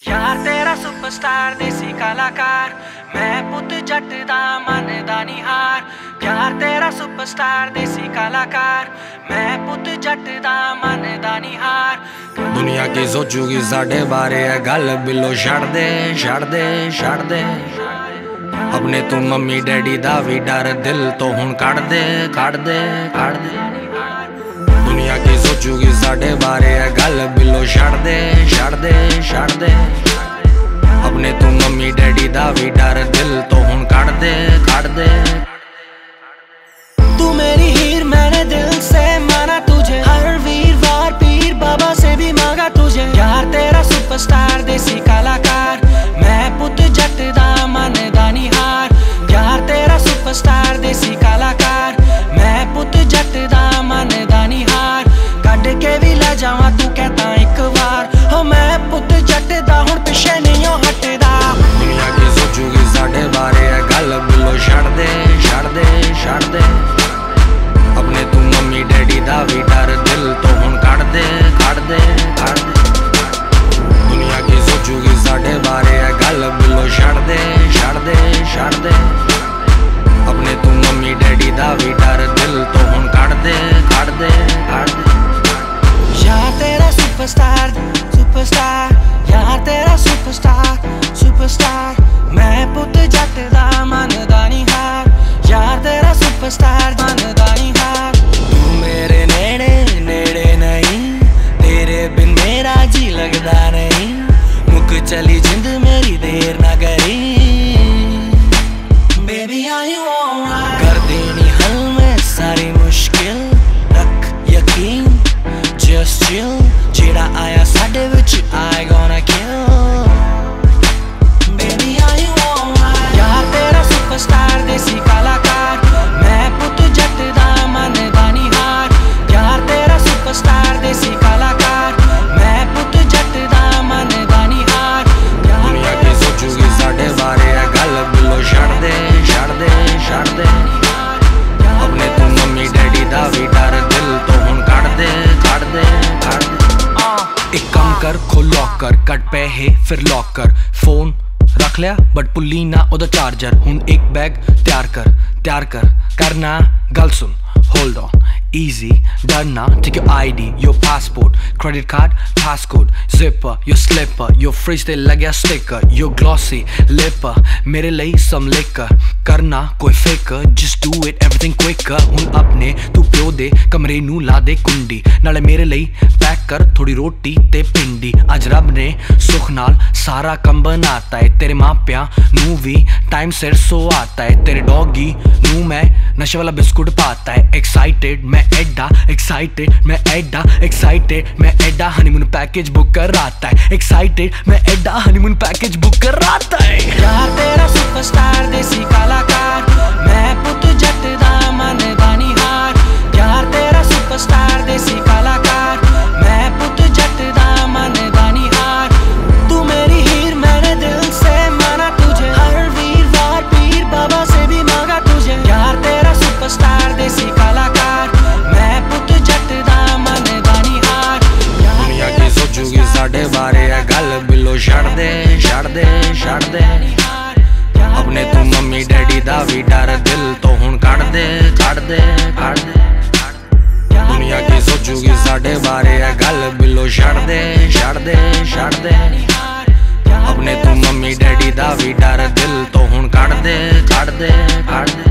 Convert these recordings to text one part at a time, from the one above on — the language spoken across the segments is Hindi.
यार तेरा सुपरस्टार देसी कलाकार, मैं पुत जट दा मन दा निहार। यार तेरा सुपरस्टार देसी कलाकार, मैं पुत जट दा मन दा निहार। दुनिया की सोचूगी साढ़े बारे है गल बिलो छड़ दे छड़ दे छड़ दे। अपने तू मम्मी डैडी दा भी डर दिल तो हुण कढ़ दे कढ़ दे कढ़ दे। दुनिया की सोचूगी साढ़े बारे है गल बिलो छड़ दे छड़ दे छड़ दे। अपने तू मम्मी डैडी दा भी डर दिल तो हुण कढ़ दे कढ़ दे। तू मेरी हीर मैंने दिल से माना तुझे, हर वीरवार पीर बाबा से भी मांगा तुझे। यार तेरा सुपरस्टार देसी कलाकार, मैं पुत जट दा मन दा निहार। यार तेरा सुपरस्टार देसी कलाकार, मैं पुत जट दा मन दा निहार। कढ़ के भी ले जावा तू कहता एक बार, हो मैं पुत जट दा हुण पिछे नहीं हो हटदा। दुनिया की सोचूगी साढ़े बारे है गल बिलो छड़ दे छड़ दे छड़ दे। अपने तू मम्मी डैडी दा भी डर दिल तो हुण कढ़ दे कढ़ दे कढ़ दे। दुनिया की सोचूगी साढ़े बारे है गल बिलो छड़ दे छड़ दे छड़ दे। अपने तू मम्मी डैडी दा भी डर दिल तो हुण कढ़ दे कढ़ दे कढ़ दे। यार तेरा सुपरस्टार सुपरस्टार, यार तेरा सुपरस्टार सुपरस्टार, मैं पुत जट दा मन दा निहार। यार तेरा सुपरस्टार मन दा निहार। तू मेरे नेड़े नेड़े नहीं, तेरे बिन मेरा जी लगदा नहीं। मुक चली जिंद मेरी देर ना करी, बेबी आर यू ऑलराइट। कर देनी हल में सारी मुश्किल, रख यकीन just chill। जेड़ा आया साडे विच I gonna kill। Baby are you alright. यार तेरा सुपरस्टार देसी कलाकार, मैं पुत जट दा मन दा निहार। यार तेरा सुपरस्टार देसी कलाकार, मैं पुत जट दा मन दा निहार। दुनिया की सोचूगी साढ़े बारे है गल बिलो छड़ दे छड़ दे छड़ दे। अपने तू मम्मी डैडी दा भी डर दिल तो हुण कढ़ दे कढ़ दे कढ़ दे। एक काम कर खोल लॉकर, कट पैहे फिर लॉकर। फोन रख लिया बट पुली ना ओदा चार्जर। हुण एक बैग तैयार कर करना गल सुन। होल्ड ऑन easy डरना, take your ID your passport credit card passcode zipper your slipper your fridge ते लग्या sticker your glossy lipper मेरे ਲਈ some liquor। करना कोई फिकर just do it everything quicker। हुण अपने तू प्यो दे कमरे नू ला दे कुंडी, नाले मेरे ਲਈ पैक कर थोड़ी रोटी ते पिंडी। अज रब ने सुख नाल सारा काम बनाता है, तेरे मापियां नू भी टाइम सिर सो आता है। तेरे डॉगी नू मैं नशे वाला बिस्कुट पाता है। एक्साइटेड मैं एडा एक्साइटेड मैं एडा एक्साइटेड मैं एडा हनीमून पैकेज बुक कर आता है। एक्साइटेड मैं एडा हनीमून पैकेज बुक कर आता है। यार तेरा सुपरस्टार देसी कलाकार, मैं पुत जट दा मन दा निहार। यार तेरा सुपरस्टार देसी कलाकार, मैं पुत जट दा मन दा निहार। तू मेरी हीर मैंने दिल से माना तुझे, हर वीरवार पीर बाबा से भी मांगा तुझे। यार तेरा सुपरस्टार देसी कलाकार, मैं पुत जट दा मन दा निहार। दुनिया की सोचूगी साढ़े बारे है गल बिलो छड़ दे छड़ दे छड़ दे। अपने तू मम्मी डैडी दा भी डर दिल तो हुण कढ़ दे कढ़ दे कढ़ दे। दुनिया की सोचूगी साढ़े बारे है गल बिलो छड़ दे छड़ दे छड़ दे। अपने तू मम्मी डैडी दा भी डर दिल तो हुण कढ़ दे कढ़ दे कढ़ दे।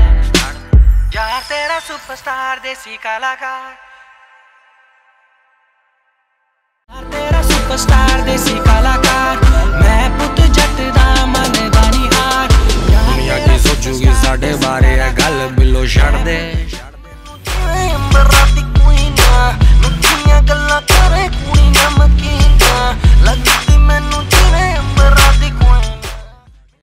यार तेरा सुपरस्टार देसी कलाकार, यार तेरा सुपरस्टार देसी कलाकार।